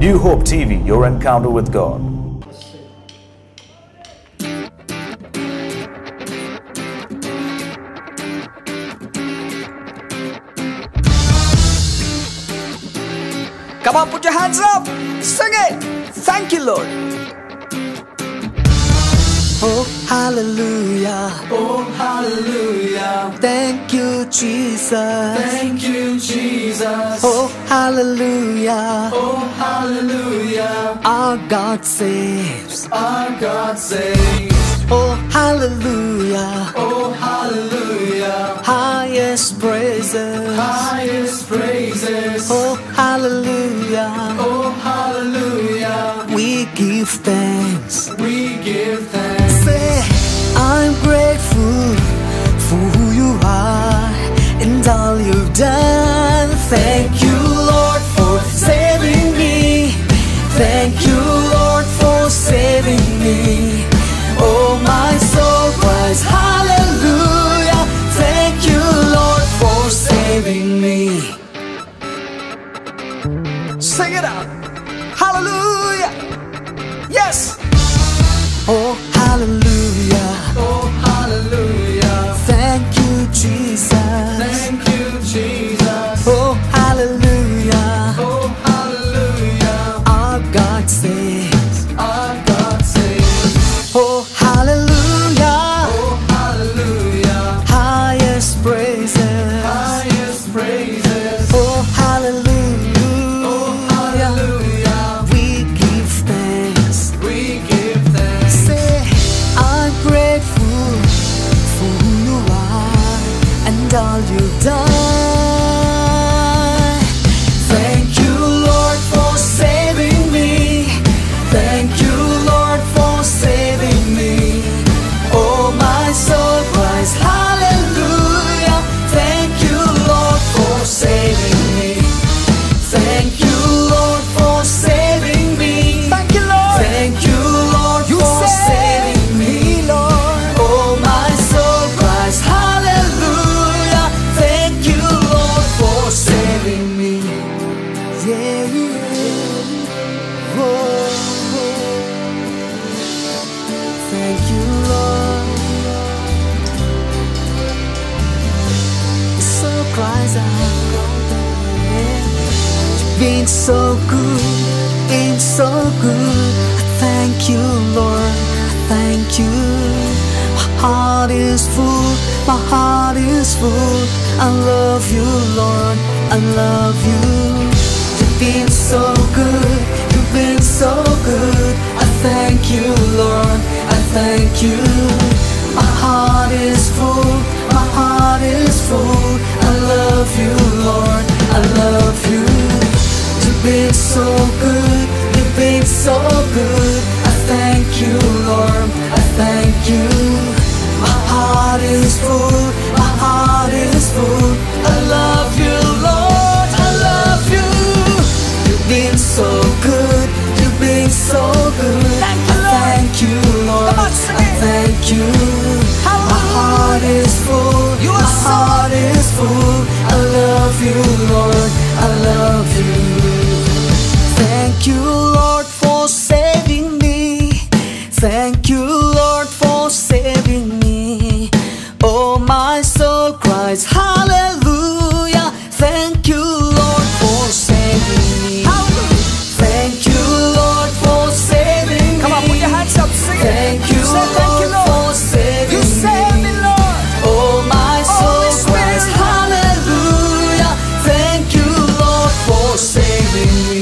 New Hope TV, your encounter with God. Come on, put your hands up. Sing it. Thank you, Lord. Oh, hallelujah. Oh, hallelujah. Thank you, Jesus. Thank you, Jesus. Oh, hallelujah. Oh, hallelujah. Our God saves. Our God saves. Oh, hallelujah. Oh, hallelujah. Highest praises. Highest praises. Oh, hallelujah. Oh, hallelujah. We give thanks. We give thanks. Say, I'm grateful for who you are and all you've done. Thank you, Lord, for saving me. Thank you, Lord, for saving me. Oh, my soul cries hallelujah. Thank you, Lord, for saving me. Sing it out. Hallelujah. Yes. Oh, hallelujah. Oh, hallelujah. Thank you, Jesus. Thank you, Jesus. Oh, hallelujah. Oh, hallelujah. Our God saves. Our God saves. Oh, hallelujah. Oh, hallelujah. Highest praises. Highest praises. Oh, hallelujah. Oh, hallelujah. We give thanks. We give thanks. Say, I'm grateful for who you are and all you've done. Thank you, Lord, for saving me. Thank you, Lord, for saving me. Oh, my soul cries hallelujah. Thank you, Lord, for saving me. Thank you, Lord, for saving me. Thank you, Lord. Thank you, Lord, for saving me, Lord. Oh, my soul cries hallelujah. Thank you, Lord, for saving me. Yeah, yeah. Oh, oh. Thank you, Lord. So cries out. You've been so good, been so good. I thank you, Lord. I thank you. My heart is full, my heart is full. I love you, Lord. I love you. You've been so good, you've been so good. I thank you, Lord. I thank you. My heart is full, my heart is full. I love you, Lord. I love you. You've been so good, you've been so good. I thank you, Lord. I thank you. My heart is full, my heart is full. I love you, Lord. I love you. You've been so good, you've been so good. I thank you, Lord. I thank you. My heart is full, my heart is full. I love you, Lord. I love you. Thank you, Lord, for saving me. Thank you, Lord, for saving me. Oh, my soul cries hallelujah. Thank you, Lord, for saving me. Thank you, Lord, for saving me. Come on, put your hands up, sing it. Thank you, Lord, for saving me. You saved me, Lord. Oh, my soul cries hallelujah. Thank you, Lord, for saving me.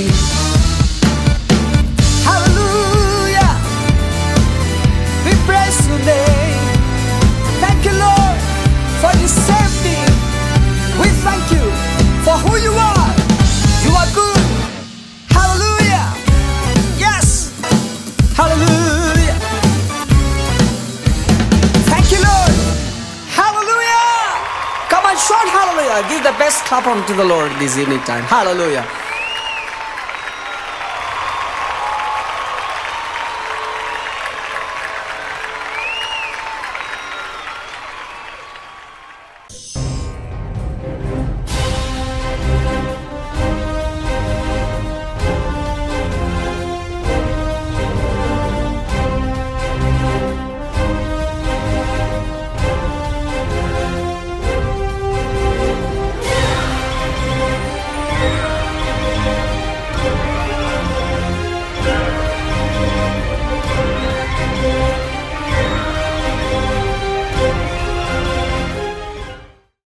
Hallelujah. We praise your name. Thank you, Lord, for you saved me. We thank you for who you are. You are good. Hallelujah. Yes. Hallelujah. Thank you, Lord. Hallelujah. Come on, shout hallelujah. Give the best clap on to the Lord this evening time. Hallelujah.